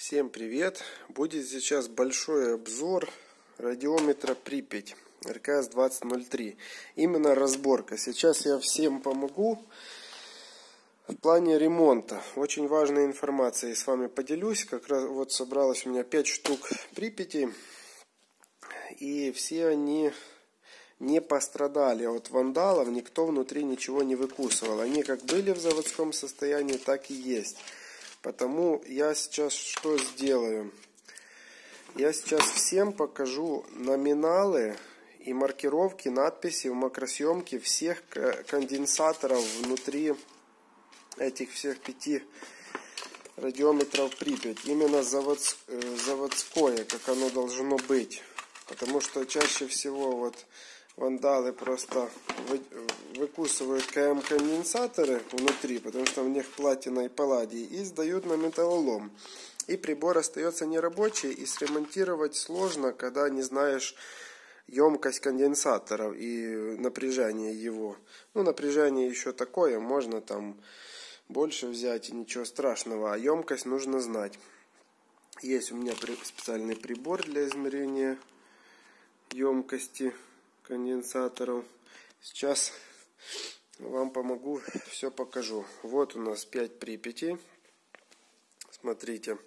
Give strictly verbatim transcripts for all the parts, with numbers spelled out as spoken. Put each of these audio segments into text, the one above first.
Всем привет! Будет сейчас большой обзор радиометра Припять эр ка эс двадцать ноль три. Именно разборка. Сейчас я всем помогу в плане ремонта. Очень важная информация. Я с вами поделюсь. Как раз вот собралось у меня пять штук Припяти. И все они не пострадали от вандалов. Никто внутри ничего не выкусывал. Они как были в заводском состоянии, так и есть. Потому я сейчас что сделаю? Я сейчас всем покажу номиналы и маркировки, надписи в макросъемке всех конденсаторов внутри этих всех пяти радиометров Припять. Именно заводское, как оно должно быть. Потому что чаще всего вот вандалы просто выкусывают ка эм-конденсаторы внутри, потому что в них платина и палладий, и сдают на металлолом. И прибор остается нерабочий, и сремонтировать сложно, когда не знаешь емкость конденсаторов и напряжение его. Ну, напряжение еще такое, можно там больше взять, и ничего страшного, а емкость нужно знать. Есть у меня специальный прибор для измерения емкости конденсаторов. Сейчас вам помогу, все покажу. Вот у нас пять Припяти. Смотрите.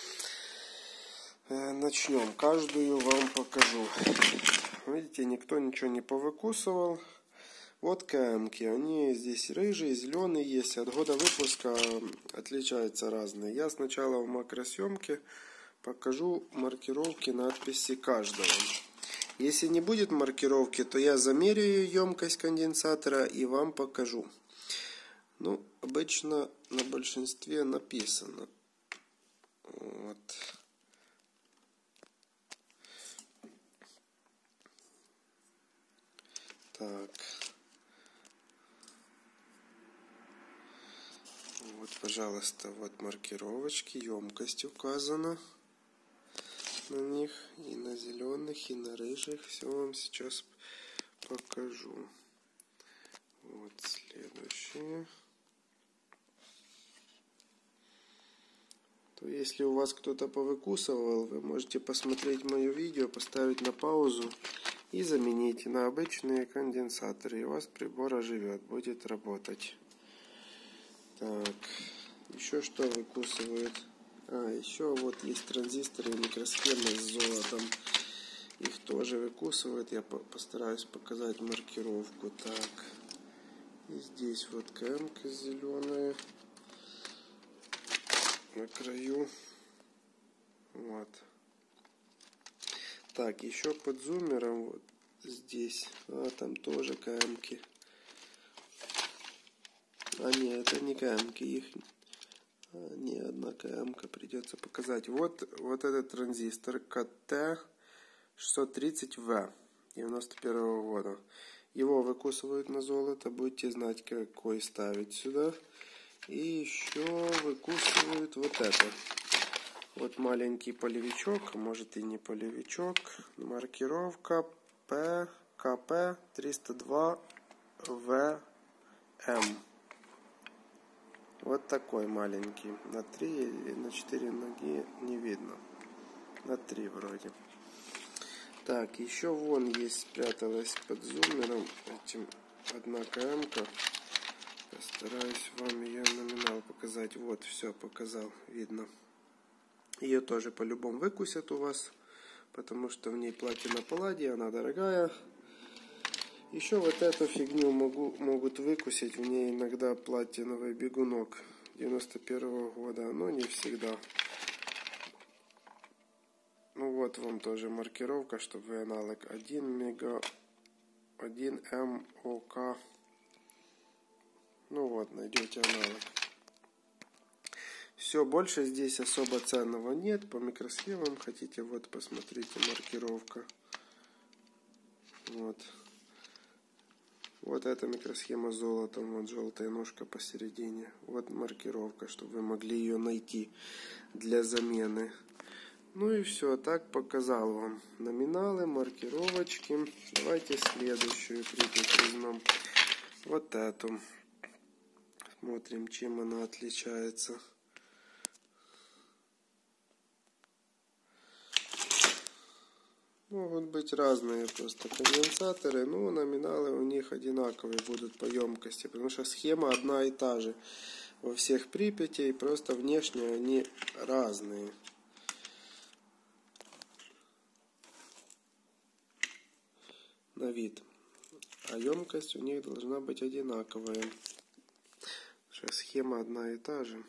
Начнем. Каждую вам покажу. Видите, никто ничего не повыкусывал. Вот ка эм-ки. Они здесь рыжие, зеленые есть. От года выпуска отличаются разные. Я сначала в макросъемке покажу маркировки, надписи каждого. Если не будет маркировки, то я замеряю емкость конденсатора и вам покажу. Ну, обычно на большинстве написано. Вот. Так. Вот, пожалуйста, вот маркировочки, емкость указана на них, и на зеленых, и на рыжих. Все вам сейчас покажу. Вот следующее. То если у вас кто-то повыкусывал, вы можете посмотреть мое видео, поставить на паузу и заменить на обычные конденсаторы. И у вас прибор оживет, будет работать. Так, еще что выкусывают? А, еще вот есть транзисторы и микросхемы с золотом. Их тоже выкусывают. Я постараюсь показать маркировку. Так. И здесь вот ка эм-ка зеленая. На краю. Вот. Так, еще под зумером вот здесь. А, там тоже ка эм-ки. А, нет, это не ка эм-ки. Их не одна ка эм-ка придется показать. Вот, вот этот транзистор ка тэ шестьсот тридцать вэ девяносто первого года. Его выкусывают на золото. Будете знать, какой ставить сюда. И еще выкусывают вот это. Вот маленький полевичок. Может и не полевичок. Маркировка пэ ка пэ триста два вэ эм. Вот такой маленький. На три или на четыре ноги не видно. На три вроде. Так, еще вон есть, спряталась под зумером этим одна ка эм-ка. Постараюсь вам ее номинал показать. Вот, все показал, видно. Ее тоже по-любому выкусят у вас, потому что в ней платина палладий, она дорогая. Еще вот эту фигню могу, могут выкусить. В ней иногда платиновый бегунок девяносто первого года, но не всегда. Ну вот вам тоже маркировка, чтобы вы аналог один мега, один эм о ка. Ну вот, найдете аналог. Все, больше здесь особо ценного нет. По микросхемам хотите, вот посмотрите, маркировка. Вот. Вот эта микросхема с золотом, вот желтая ножка посередине. Вот маркировка, чтобы вы могли ее найти для замены. Ну и все, так показал вам номиналы, маркировочки. Давайте следующую Припять возьмем. Вот эту. Смотрим, чем она отличается. Могут быть разные просто конденсаторы, но номиналы у них одинаковые будут по емкости, потому что схема одна и та же во всех Припятей, просто внешне они разные. На вид. А емкость у них должна быть одинаковая, потому что схема одна и та же.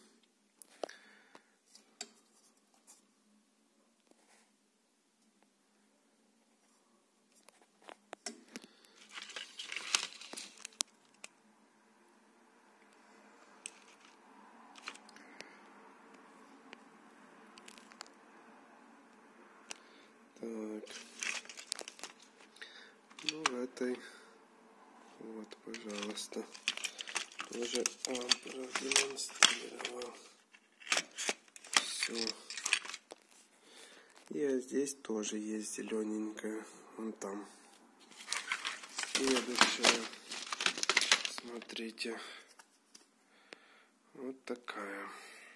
Так, ну в этой, вот, пожалуйста, тоже вам продемонстрировал. Все. И здесь тоже есть зелененькая, вон там. Следующая, смотрите, вот такая.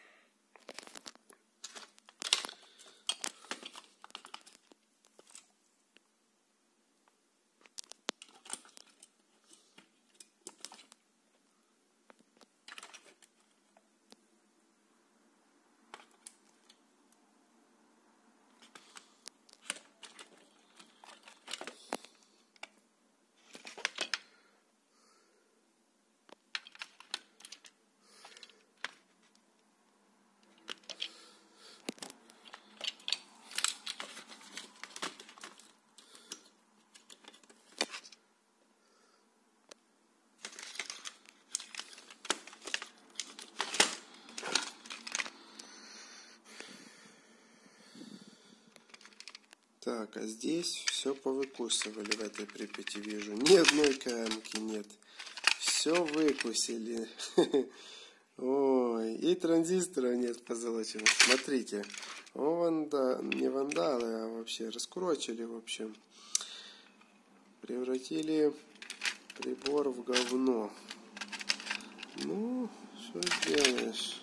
Так, а здесь все повыкусывали в этой Припяти, вижу. Ни одной КМки нет. Все выкусили. Ой, и транзистора нет позолоченных. Смотрите. О, ванда... не вандалы, а вообще раскурочили, в общем. Превратили прибор в говно. Ну, что сделаешь?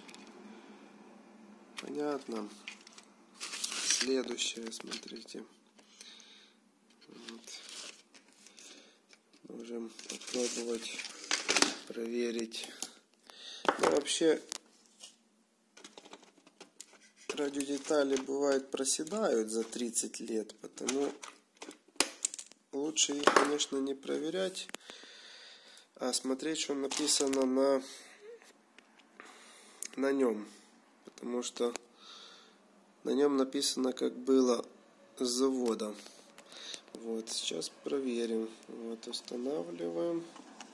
Понятно. Следующее, смотрите. Вот. Можем попробовать проверить. Ну, вообще, радиодетали бывает проседают за тридцать лет, потому лучше их, конечно, не проверять, а смотреть, что написано на, на нем. Потому что на нем написано, как было с завода. Вот, сейчас проверим. Вот, устанавливаем.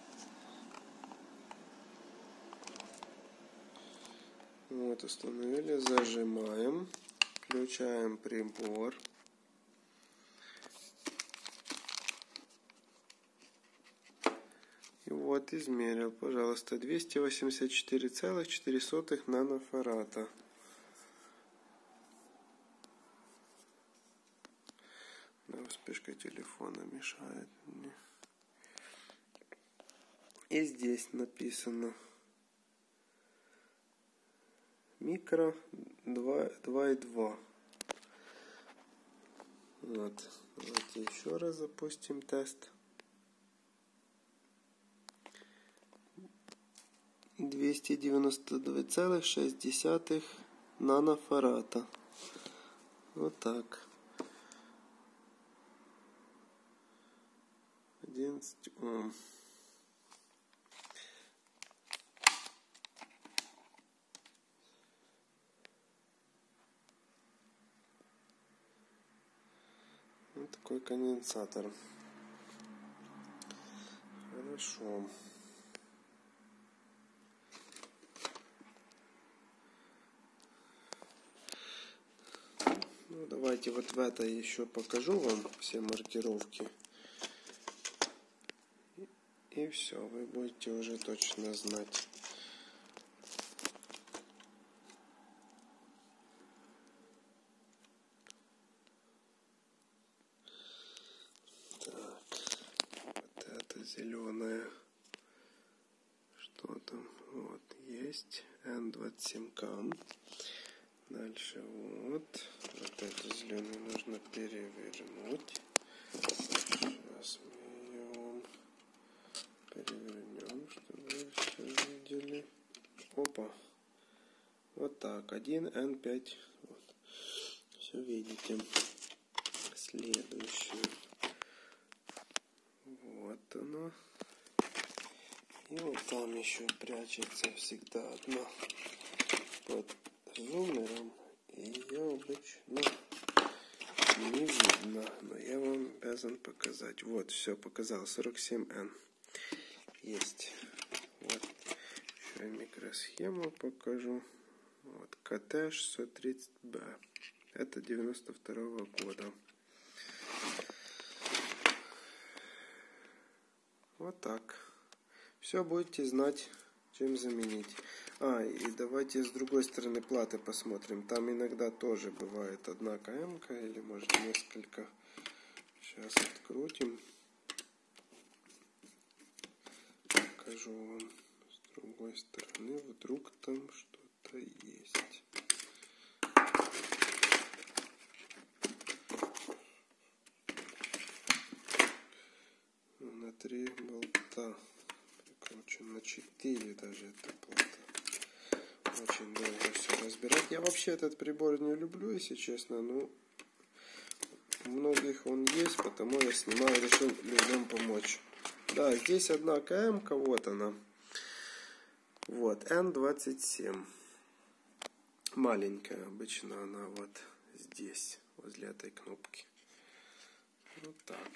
Вот, установили, зажимаем. Включаем прибор. И вот, измерил, пожалуйста, двести восемьдесят четыре целых четыре сотых нанофарада. Вспышка телефона мешает мне. И здесь написано микро два и два. Вот. Давайте еще раз запустим тест. двести девяносто два целых шесть десятых нанофарада. Вот так. одиннадцать Ом. Вот такой конденсатор. Хорошо. Ну, давайте вот в это еще покажу вам все маркировки. И все, вы будете уже точно знать. Так, вот это зеленое. Что там? Вот, есть эн двадцать семь кам. Дальше вот. Вот эту зеленую нужно перевернуть. Сейчас мы ее перевернем, чтобы вы все видели. Опа. Вот так. один эн пять. Вот. Все видите. Следующее. Вот оно. И вот там еще прячется всегда одна под зумером. И ее обычно не видно. Но я вам обязан показать. Вот, все, показал. сорок семь эн. Есть. Вот. Еще и микросхему покажу. Вот. ка тэ шестьсот тридцать бэ. Это девяносто второго года. Вот так. Все будете знать, чем заменить. А, и давайте с другой стороны платы посмотрим. Там иногда тоже бывает одна ка-эмка или может несколько. Сейчас открутим. Покажу вам с другой стороны. Вдруг там что-то есть. На три болта. Прикручен на четыре даже эта плата. Очень долго все разбирать. Я вообще этот прибор не люблю, если честно. Но у многих он есть, потому я снимаю, решил людям помочь. Да, здесь одна ка-эмка, вот она. Вот, эн двадцать семь. Маленькая, обычно она вот здесь, возле этой кнопки. Вот так.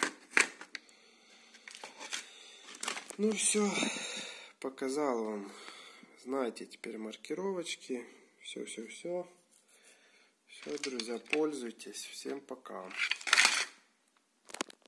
Ну все, показал вам. Знаете теперь маркировочки. Все, все, все. Все, друзья, пользуйтесь. Всем пока.